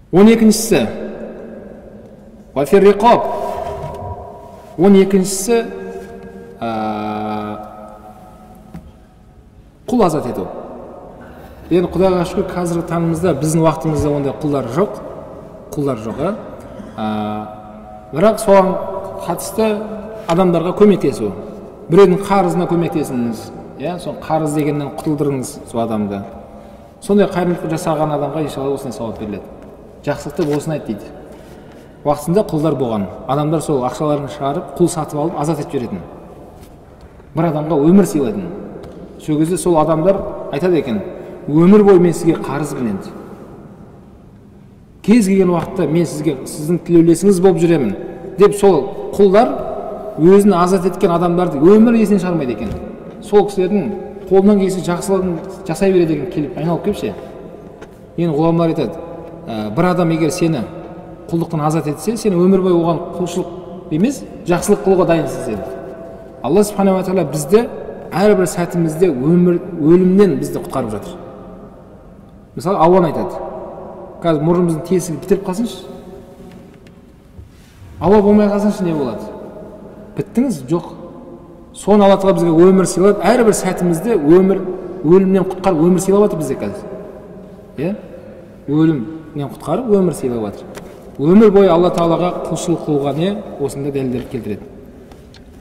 12-шісі вафирриқаб, 12-шісі құл азат ету. Енді Құдайға шүкір қазіргі таңымызда біздің уақытымызда ондай құлдар жоқ, бірақ соған қатысты адамдарға көмектесу, біреудің қарызына көмектесіңіз, сол қарыз дегеннен құтылдырыңыз сол адамды. Сондай қайырымдылық жасаған адамға иншалла осындай сауап беріледі. Жақсылықты осыны айт дейді. Уақытында құлдар болған адамдар сол ақшаларын шығарып, құл сатып алып азат етіп жіберетін. Бір адамға өмір сыйлайтын. Сол кезде сол адамдар айтады екен, өмір бойы мен сізге қарызбын енді. Кез келген уақытта мен сізге сіздің тілеулесіңіз болып жүремін деп сол құлдар өзін азат еткен адамдарды өмір есінен шығармайды екен. Сол кісілердің қолынан келсе жақсылығын жасай береді екен, келіп айналып келіп ше. Енді ғұламалар айтады, бір адам егер сені құлдықтан азат етсе, сен өмір бойы оған құлшылық емес, жақсылық қылуға дайынсыз деді. Алла субханала тағала бізді әрбір сәтімізде өлімнен бізді құтқарып жатыр. Мысалы, ауан айтады, қазір мұрнымыздың тесігі бітіріп қалсыншы, ауа болмай қалсыншы не болады? Біттіңіз? Жоқ. Соны Алла тағала бізге өмір сыйлады, әрбір сәтімізде өлімнен құтқарып өмір сыйлап жатыр бізде қазір. Өлімнен құтқарып өмір сыйлап жатыр. Өмір бойы Алла тағалаға құлшылық қылуға не осында дәлелдер келтіреді.